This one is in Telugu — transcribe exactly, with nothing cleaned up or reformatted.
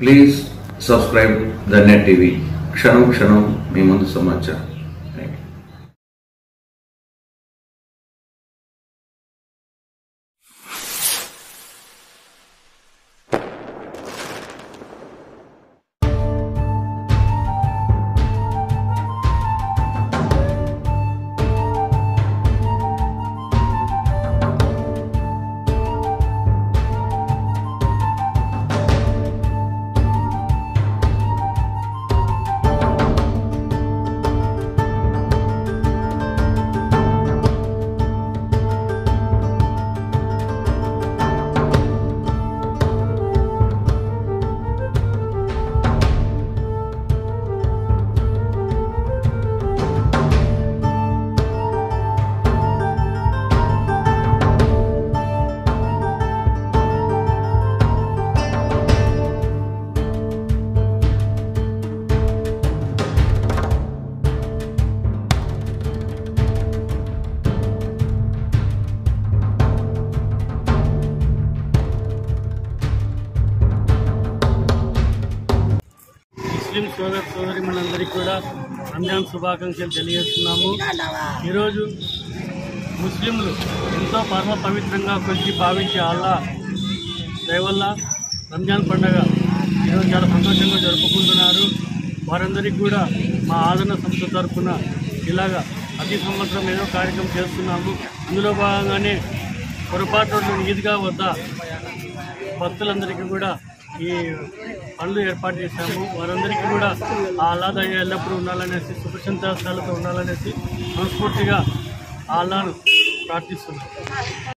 Please subscribe the net TV. క్షణం క్షణం మీ ముందు సమాచారం. ముస్లిం సోదర సోదరిమణులందరికీ కూడా రంజాన్ శుభాకాంక్షలు తెలియజేస్తున్నాము. ఈరోజు ముస్లింలు ఎంతో పరమ పవిత్రంగా కొలిచి భావించే అల్లా దయవల్ల రంజాన్ పండుగ ఈరోజు చాలా సంతోషంగా జరుపుకుంటున్నారు. వారందరికీ కూడా మా ఆదరణ సంస్థ తరఫున ఇలాగా ప్రతి సంవత్సరం ఏదో కార్యక్రమం చేస్తున్నాము. అందులో భాగంగానే పొరపాటు ఈద్గా వద్ద భక్తులందరికీ కూడా ఈ పనులు ఏర్పాటు చేశాము. వారందరికీ కూడా ఆ అల్లాహ్ ఎల్లప్పుడూ ఉండాలనేసి సుఖ ఉండాలనేసి మనస్ఫూర్తిగా ఆ అల్లాహ్ను ప్రార్థిస్తున్నాం.